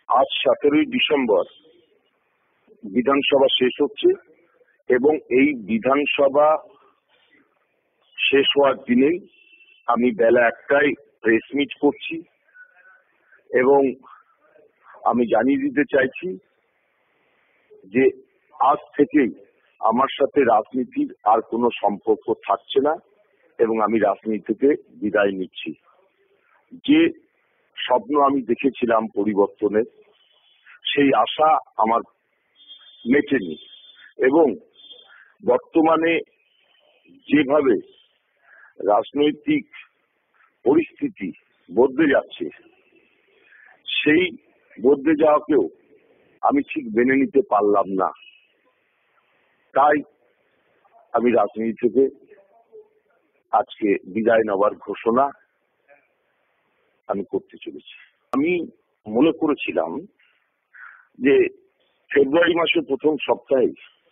আজ 17ই ডিসেম্বর বিধানসভা শেষ হচ্ছে এবং এই বিধানসভা শেষ হওয়ার দিনেই আমি বেলা 1টায় প্রেস মিট করছি এবং আমি জানিয়ে দিতে চাইছি যে আজ থেকেই আমার সাথে রাজনীতির আর কোনো সম্পর্ক থাকছে না এবং আমি রাজনীতি থেকে বিদায় নিচ্ছি। যে স্বপ্ন আমি দেখেছিলাম পরিবর্তনের, সেই আশা আমার মেটেনি এবং বর্তমানে যেভাবে রাজনৈতিক পরিস্থিতি বদলে যাচ্ছে, সেই বদলে যাওয়াকেও আমি ঠিক মেনে নিতে পারলাম না। তাই আমি রাজনীতি থেকে আজকে বিদায় নেওয়ার ঘোষণা আমি করতে চলেছি। আমি মনে করেছিলাম যে ফেব্রুয়ারি মাসের প্রথম সপ্তাহে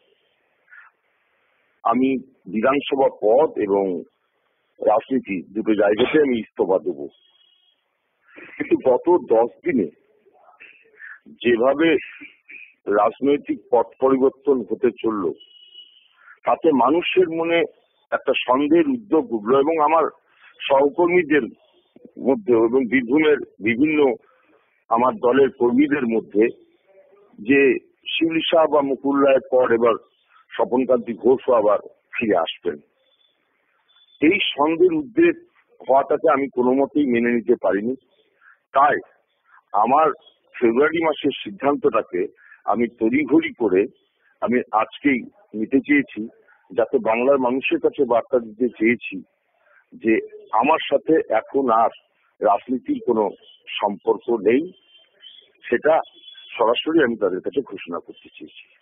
আমি বিধানসভা পদ এবং রাজনীতি দুটো জায়গাতে আমি ইস্তফা দেব, কিন্তু গত 10 দিনে যেভাবে রাজনৈতিক পথ পরিবর্তন হতে চলল, তাতে মানুষের মনে একটা সন্দেহের উদ্যোগ উঠল এবং আমার সহকর্মীদের মধ্যে এবং বীরভূমের বিভিন্ন আমার দলের কর্মীদের মধ্যে যে শিবলি শাহ বা মুকুল রায়ের পর এবার স্বপনকান্তি ঘোষও আবার ফিরে আসবেন, এই সন্দেহের উদ্বেগ হওয়াটাকে আমি কোনো মতেই মেনে নিতে পারিনি। তাই আমার ফেব্রুয়ারি মাসের সিদ্ধান্তটাকে আমি তড়িঘড়ি করে আমি আজকেই নিতে চেয়েছি, যাতে বাংলার মানুষের কাছে বার্তা দিতে চেয়েছি যে আমার সাথে এখন আর রাজনীতির কোনো সম্পর্ক নেই। সেটা সরাসরি আমি তাদের কাছে ঘোষণা করতে চেয়েছি।